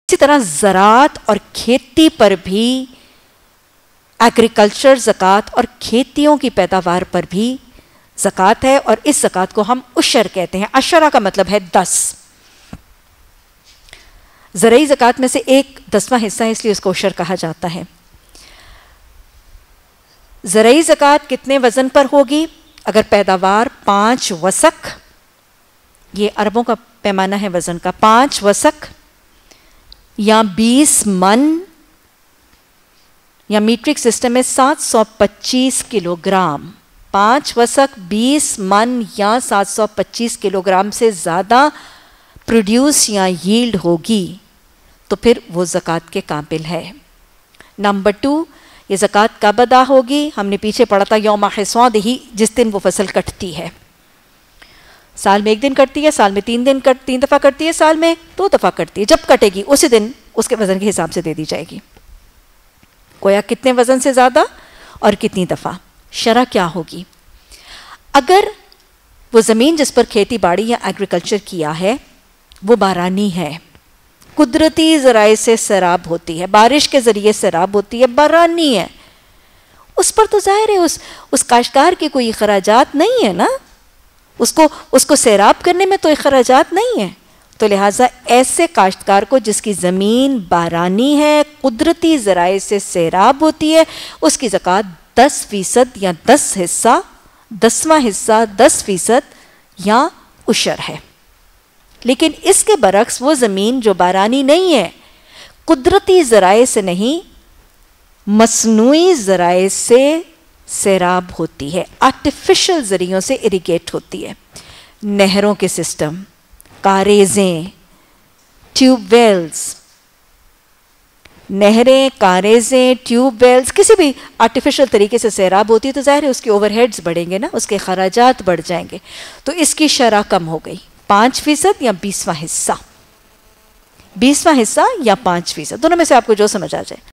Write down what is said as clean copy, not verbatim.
इसी तरह ज़राअत और खेती पर भी, एग्रीकल्चर ज़कात और खेतियों की पैदावार पर भी ज़कात है, और इस ज़कात को हम उशर कहते हैं। अशरा का मतलब है 10। ज़राई ज़कात में से 1/10वां हिस्सा है, इसलिए उसको उशर कहा जाता है। ज़राई ज़कात कितने वज़न पर होगी? अगर पैदावार 5 वसक, ये अरबों का पैमाना है वज़न का, 5 वसक या 20 मन, या मीट्रिक सिस्टम में 725 किलोग्राम, 5 वसक 20 मन या 725 किलोग्राम से ज़्यादा प्रोड्यूस या यील्ड होगी तो फिर वो ज़कात के काबिल है। नंबर 2, ये ज़कात कब अदा होगी? हमने पीछे पढ़ा था यौम हिस्वादिही, जिस दिन वो फसल कटती है। साल में 1 दिन कटती है, साल में 3 दफ़ा कटती है, साल में 2 दफ़ा कटती है। जब कटेगी उसी दिन उसके वज़न के हिसाब से दे दी जाएगी। गोया कितने वज़न से ज़्यादा और कितनी दफ़ा। शरह क्या होगी? अगर वो ज़मीन जिस पर खेती बाड़ी या एग्रीकल्चर किया है वो बारानी है, कुदरती ज़राए से सैराब होती है, बारिश के ज़रिए सैराब होती है, बारानी है, उस पर तो ज़ाहिर है उस काश्तकार के कोई अखराजात नहीं है ना, उसको सैराब करने में तो अखराजात नहीं है। तो लिहाजा ऐसे काश्तकार को जिसकी ज़मीन बारानी है, कुदरती ज़राए से सैराब होती है, उसकी ज़कात 10% या 10 हिस्सा, 10वां हिस्सा 10% या उशर है। लेकिन इसके बरक्स वो ज़मीन जो बारानी नहीं है, कुदरती ज़राए से नहीं मसनूई ज़राए से सैराब होती है, आर्टिफिशियल ज़रियों से इरिगेट होती है, नहरों के सिस्टम, कारेज़ें, ट्यूबवेल्स, नहरें, कारेज़ें, ट्यूबवेल्स किसी भी आर्टिफिशियल तरीके से सैराब होती है तो ज़ाहिर है उसके ओवरहेड्स बढ़ेंगे ना, उसके खराजात बढ़ जाएंगे, तो इसकी शरह कम हो गई। 5% या 20वां हिस्सा, 20वां हिस्सा या 5%, दोनों में से आपको जो समझ आ जाए।